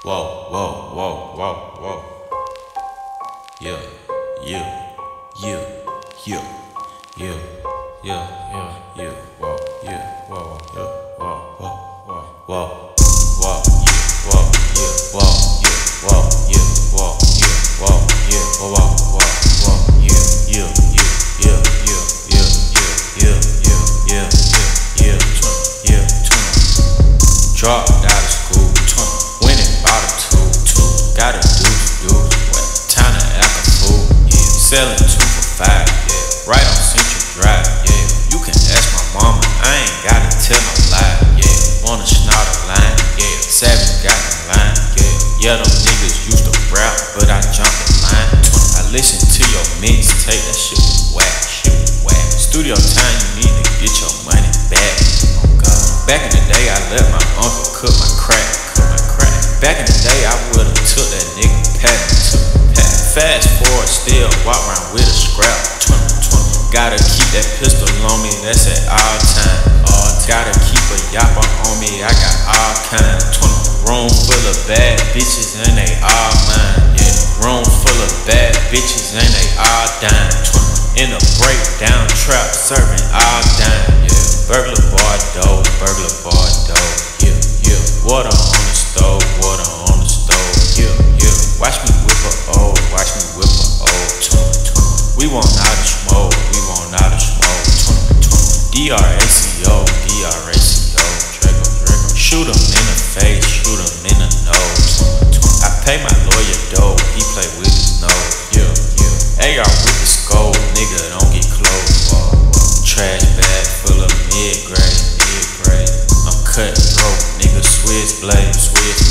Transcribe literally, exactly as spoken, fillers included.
Whoa, whoa, whoa, whoa, whoa. Yeah, yeah, yeah, yeah, yeah, yeah, yeah, yeah, whoa, yeah, whoa, yeah, whoa, whoa, whoa, whoa, whoa, yeah, whoa, yeah, whoa, yeah, whoa, yeah, whoa, yeah, whoa, yeah, whoa, whoa, whoa, yeah, yeah, yeah, yeah, yeah, yeah, yeah, yeah, yeah, yeah, yeah, yeah, yeah, dropped out of school, went and bought a two, two, got a deuce, deuce, went time to act a fool, yeah, selling two for five, yeah, right on Central Drive, yeah, you can ask my mama, I ain't gotta tell no lie, yeah, wanna snort a line, yeah, Savage got in line, yeah, yeah, them niggas used to rap, but I jumped the line, I listened to your mixtape, that shit was whack, shit was whack, studio time, you need to get your money back, oh God, back in the day, I let my uncle cook my crack, cook my crack, back in the day, I would've took that nigga patent, took patent, fast forward, still walk around with a scrap, twenty, twenty, gotta keep that pistol on me, that's at all time, all gotta keep a yapper on me, I got all kind, twenty, room full of bad bitches and they all mine, yeah, room full of bad bitches and they all dying, twenty, in a breakdown trap, serving all dime, yeah, burglar bar dough, burglar bar dough, yeah, yeah, water on the stove, water on the stove, yeah, yeah, watch me whip a old, watch me whip a old, twenty, twenty, we want out of smoke, we want out of smoke, twenty, twenty, D R A C O, D R A C O, Draco, Draco, shoot him in the face, shoot him in the nose, twenty, twenty, I pay my lawyer dough, he play with his nose, yeah, yeah, A R with the scope, nigga don't get close, whoa, whoa, trash bag full of mid-grade, mid-grade, I'm cutthroat, nigga, switch blade, switch